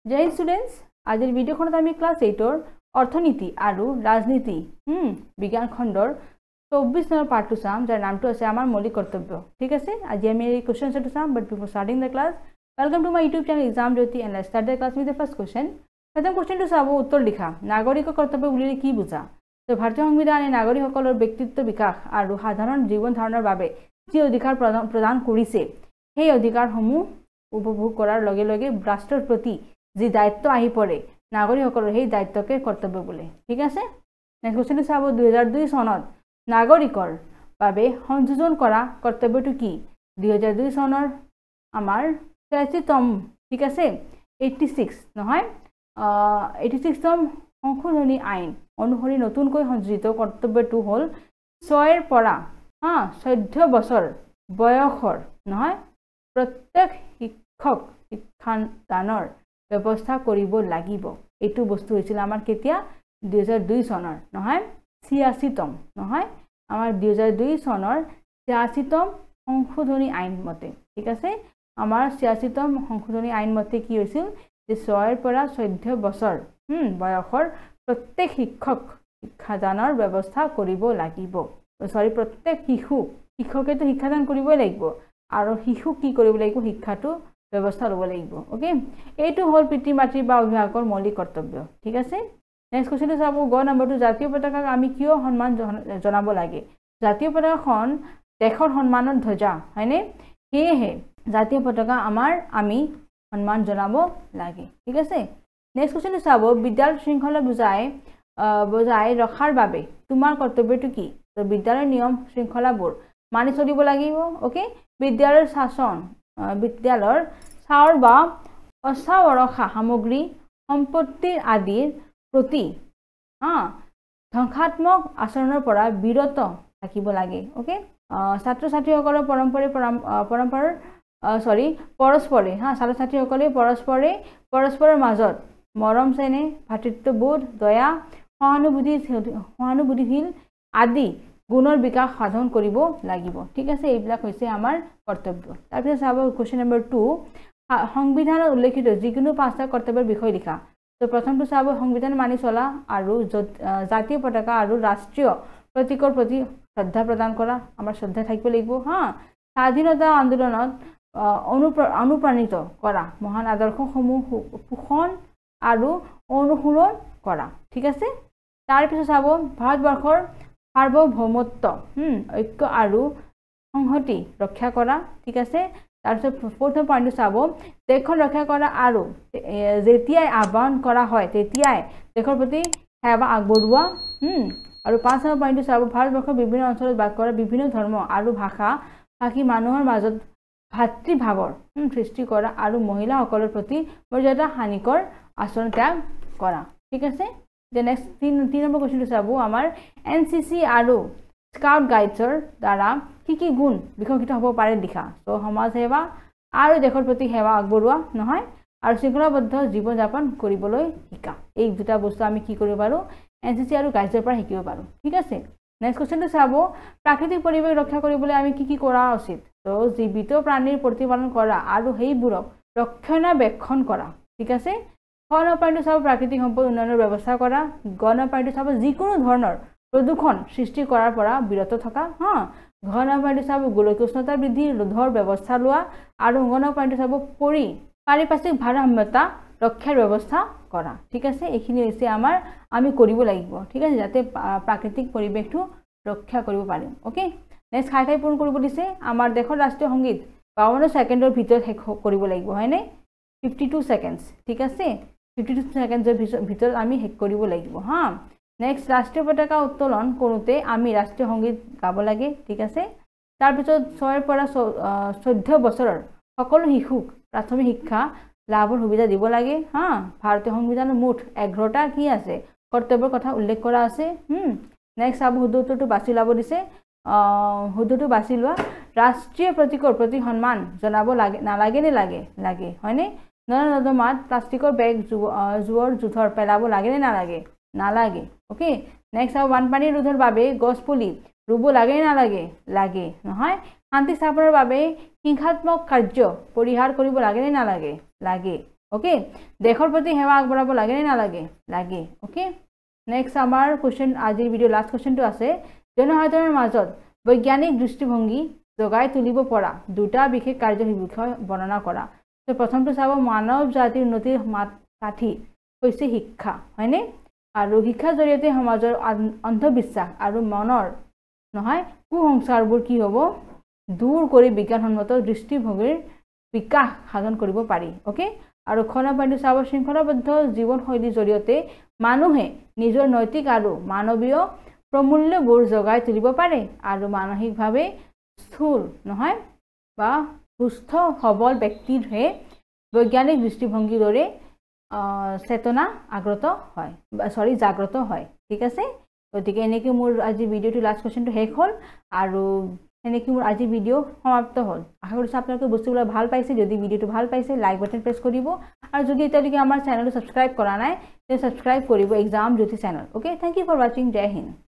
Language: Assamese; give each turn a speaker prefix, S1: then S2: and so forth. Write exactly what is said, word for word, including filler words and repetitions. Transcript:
S1: জয় হিন্দ স্টুডেন্টস আজিৰ ভিডিঅ'খনত আমি ক্লাছ eight ৰ অৰ্থনীতি আৰু ৰাজনীতি হুম বিজ্ঞান খণ্ডৰ চৌব্বিছ নম্বৰ পাঠটো চাম যাৰ নামটো আছে আমাৰ মৌলিক কৰ্তব্য ঠিক আছে আজি আমি এই কোৱেশ্চন আনসাৰটো চাম but before starting the class welcome to my YouTube channel exam Jyoti and let's start the class with the first question প্ৰথম কোৱেশ্চনটো চাব উত্তৰ লিখা নাগৰিকৰ কৰ্তব্য বুলিলে কি বুজা তো ভাৰতীয় সংবিধানে নাগৰিকসকলৰ ব্যক্তিত্ব বিকাশ আৰু সাধাৰণ জীৱন ধাৰণৰ বাবে যি অধিকাৰ প্ৰদান কৰিছে সেই অধিকাৰসমূহ উপভোগ কৰাৰ লগে লগে ৰাষ্ট্ৰৰ প্ৰতি যি দায়িত্ব আহি পৰে নাগৰিকসকলৰ সেই দায়িত্বকে কৰ্তব্য বোলে ঠিক আছে নেক্সট কোৱেশ্চনটো চাব দুই হাজাৰ দুই চনত নাগৰিকৰ বাবে সংযোজন কৰা কৰ্তব্যটো কি দুই হাজাৰ দুই চনৰ আমাৰ ছিয়াশীতম ঠিক আছে eighty-six নহয় eighty-six তম সংশোধনী আইন অনুসৰি নতুনকৈ সংযোজিত কৰ্তব্যটো হ'ল ছয়ৰ পৰা হা চৈধ্য বছৰ বয়সৰ নহয় প্ৰত্যেক শিক্ষক শিক্ষাদানৰ ব্যৱস্থা কৰিব লাগিব এইটো বস্তু হৈছিল আমাৰ কেতিয়া দুই হাজাৰ দুই চনৰ নহয় ছিয়াশীতম নহয় আমাৰ দুই হাজাৰ দুই চনৰ ছিয়াশীতম সংশোধনী আইন মতে ঠিক আছে আমাৰ ছিয়াশীতম সংশোধনী আইন মতে কি হৈছিল যে ছয়ৰ পৰা চৈধ্য বছৰ হুম বয়সৰ প্ৰত্যেক শিক্ষক শিক্ষাদানৰ ব্যৱস্থা কৰিব লাগিব সৰি প্ৰত্যেক শিশু শিক্ষকেতো শিক্ষাদান কৰিবই লাগিব আৰু শিশু কি কৰিব লাগিব শিক্ষাটো ব্যৱস্থা ল'ব লাগিব ওকে এইটো হ'ল পিতৃ মাতৃ বা অভিভাৱকৰ মৌলিক কৰ্তব্য ঠিক আছে নেক্সট কোৱেশ্চনটো চাব গ নম্বৰটো জাতীয় পতাকাক আমি কিয় সন্মান জনাব লাগে জাতীয় পতাকাখন দেশৰ সন্মানৰ ধ্বজা হয়নে সেয়েহে জাতীয় পতাকা আমাৰ আমি সন্মান জনাব লাগে ঠিক আছে নেক্সট কোৱেশ্চনটো চাব বিদ্যালয় শৃংখলা বুজাই বজাই ৰখাৰ বাবে তোমাৰ কৰ্তব্যটো কি তো বিদ্যালয়ৰ নিয়ম শৃংখলাবোৰ মানি চলিব লাগিব ওকে বিদ্যালয়ৰ শাসন বিদ্যালয়ৰ চাউৰ বা অচাৱৰখা সামগ্ৰী সম্পত্তিৰ আদিৰ প্ৰতি হা ধ্বংসাত্মক আচৰণৰ পৰা বিৰত থাকিব লাগে ওকে ছাত্ৰ ছাত্ৰীসকলৰ পৰম্পৰে পৰম্পৰাৰ সৰি পৰস্পৰে হা ছাত্ৰ ছাত্ৰীসকলে পৰস্পৰে পৰস্পৰৰ মাজত মৰম চেনেহ ভাতৃত্ববোধ দয়া সহানুভূতি সহানুভূতিশীল আদি গুণৰ বিকাশ সাধন কৰিব লাগিব ঠিক আছে এইবিলাক হৈছে আমাৰ কৰ্তব্য তাৰপিছত চাব কোৱেশ্চন নম্বৰ টু সংবিধানত উল্লেখিত যিকোনো পাঁচটা কৰ্তব্যৰ বিষয়ে লিখা তো প্ৰথমটো চাব সংবিধান মানি চলা আৰু জাতীয় পতাকা আৰু ৰাষ্ট্ৰীয় প্ৰতীকৰ প্ৰতি শ্ৰদ্ধা প্ৰদান কৰা আমাৰ শ্ৰদ্ধা থাকিব লাগিব হা স্বাধীনতা আন্দোলনত অনুপ্ৰাণিত কৰা মহান আদৰ্শসমূহ পোষণ আৰু অনুসৰণ কৰা ঠিক আছে তাৰপিছত চাব ভাৰতবৰ্ষৰ সাৰ্বভৌমত্ব হুম ঐক্য আৰু সংহতি ৰক্ষা কৰা ঠিক আছে তাৰপিছত প্ৰথম পইণ্টটো চাব দেশখন ৰক্ষা কৰা আৰু যেতিয়াই আহ্বান কৰা হয় তেতিয়াই দেশৰ প্ৰতি সেৱা আগবঢ়োৱা হুম আৰু পাঁচ নম্বৰ পইণ্টটো চাব ভাৰতবৰ্ষৰ বিভিন্ন অঞ্চলত বাস কৰা বিভিন্ন ধৰ্ম আৰু ভাষা ভাষী মানুহৰ মাজত ভাতৃভাৱৰ সৃষ্টি কৰা আৰু মহিলাসকলৰ প্ৰতি মৰ্যাদা হানিকৰ আচৰণ ত্যাগ কৰা ঠিক আছে যে নেক্সট তিন তিন নম্বৰ কোৱেশ্চনটো চাব আমাৰ এন চি চি আৰু স্কাউট গাইডছৰ দ্বাৰা কি কি গুণ বিকশিত হ'ব পাৰে লিখা তো সমাজ সেৱা আৰু দেশৰ প্ৰতি সেৱা আগবঢ়োৱা নহয় আৰু শৃংখলাবদ্ধ জীৱন যাপন কৰিবলৈ শিকা এই দুটা বস্তু আমি কি কৰিব পাৰোঁ এন চি চি আৰু গাইডছৰ পৰা শিকিব পাৰোঁ ঠিক আছে নেক্সট কোৱেশ্চনটো চাব প্ৰাকৃতিক পৰিৱেশ ৰক্ষা কৰিবলৈ আমি কি কি কৰা উচিত তো জীৱিত প্ৰাণীৰ প্ৰতিপালন কৰা আৰু সেইবোৰক ৰক্ষণাবেক্ষণ কৰা ঠিক আছে খ নম্বৰ পইণ্টটো চাব প্ৰাকৃতিক সম্পদ উন্নয়নৰ ব্যৱস্থা কৰা গ নম্বৰ পইণ্টটো চাব যিকোনো ধৰণৰ প্ৰদূষণ সৃষ্টি কৰাৰ পৰা বিৰত থকা হা ঘ নম্বৰ পইণ্টটো চাব গোলকীয় উষ্ণতা বৃদ্ধি ৰোধৰ ব্যৱস্থা লোৱা আৰু ঘ নম্বৰ পইণ্টটো চাব পৰি পাৰিপাৰ্শ্বিক ভাৰসাম্যতা ৰক্ষাৰ ব্যৱস্থা কৰা ঠিক আছে এইখিনি হৈছে আমাৰ আমি কৰিব লাগিব ঠিক আছে যাতে প্ৰাকৃতিক পৰিৱেশটো ৰক্ষা কৰিব পাৰিম ওকে নেক্সট খাই খাই পূৰণ কৰিব দিছে আমাৰ দেশৰ ৰাষ্ট্ৰীয় সংগীত বাৱন্ন ছেকেণ্ডৰ ভিতৰত শেষ কৰিব লাগিব হয়নে ফিফটি টু ছেকেণ্ডছ ঠিক আছে ফিফটি টু ছেকেণ্ডছৰ ভিতৰত আমি শেষ কৰিব লাগিব হা নেক্সট ৰাষ্ট্ৰীয় পতাকা উত্তোলন কৰোঁতে আমি ৰাষ্ট্ৰীয় সংগীত গাব লাগে ঠিক আছে তাৰপিছত ছয়ৰ পৰা চৈধ্য বছৰৰ সকলো শিশুক প্ৰাথমিক শিক্ষা লাভৰ সুবিধা দিব লাগে হা ভাৰতীয় সংবিধানৰ মুঠ এঘাৰটা কি আছে কৰ্তব্যৰ কথা উল্লেখ কৰা আছে হুম নেক্সট চাব শুদ্ধ উত্তৰটো বাছি ল'ব দিছে শুদ্ধটো বাছি লোৱা ৰাষ্ট্ৰীয় প্ৰতীকৰ প্ৰতি সন্মান জনাব লাগে নালাগে নে লাগে লাগে হয়নে নলা নৰ্দমাত প্লাষ্টিকৰ বেগ জোঁৱৰ জোঁথৰ পেলাব লাগে নে নালাগে নালাগে ওকে নেক্সট চাব বানপানী ৰোধৰ বাবে গছ পুলি ৰুব লাগে নে নালাগে লাগে নহয় শান্তি স্থাপনৰ বাবে হিংসাত্মক কাৰ্য পৰিহাৰ কৰিব লাগে নে নালাগে লাগে ওকে দেশৰ প্ৰতি সেৱা আগবঢ়াব লাগে নে নালাগে লাগে ওকে নেক্সট আমাৰ কোৱেশ্চন আজিৰ ভিডিও লাষ্ট কোৱেশ্চনটো আছে জনসাধাৰণৰ মাজত বৈজ্ঞানিক দৃষ্টিভংগী জগাই তুলিব পৰা দুটা বিশেষ কাৰ্যৰ বিষয় বৰ্ণনা কৰা তো প্ৰথমটো চাব মানৱ জাতিৰ উন্নতিৰ মাপকাঠি হৈছে শিক্ষা হয়নে আৰু শিক্ষাৰ জৰিয়তে সমাজৰ অন্ধবিশ্বাস আৰু মনৰ নহয় কুসংস্কাৰবোৰ কি হ'ব দূৰ কৰি বিজ্ঞানসন্মত দৃষ্টিভংগীৰ বিকাশ সাধন কৰিব পাৰি ওকে আৰু খনপইণ্টটো চাব শৃংখলাবদ্ধ জীৱনশৈলীৰ জৰিয়তে মানুহে নিজৰ নৈতিক আৰু মানৱীয় প্ৰমূল্যবোৰ জগাই তুলিব পাৰে আৰু মানসিকভাৱে স্থূল নহয় বা সুস্থ সবল ব্যক্তিৰ হে বৈজ্ঞানিক দৃষ্টিভংগীৰ দৰে চেতনা আগ্ৰত হয় সৰি জাগ্ৰত হয় ঠিক আছে গতিকে এনেকৈ মোৰ আজি ভিডিওটো লাষ্ট কোৱেশ্চনটো শেষ হ'ল আৰু এনেকৈ মোৰ আজি ভিডিও সমাপ্ত হ'ল আশা কৰিছোঁ আপোনালোকে বস্তুবোৰ ভাল পাইছে যদি ভিডিওটো ভাল পাইছে লাইক বাটন প্ৰেছ কৰিব আৰু যদি এতিয়ালৈকে আমাৰ চেনেলটো ছাবস্ক্ৰাইব কৰা নাই তেন্তে ছাবস্ক্ৰাইব কৰিব exam Jyoti channel okay thank you for ৱাচিং জয় হিন্দ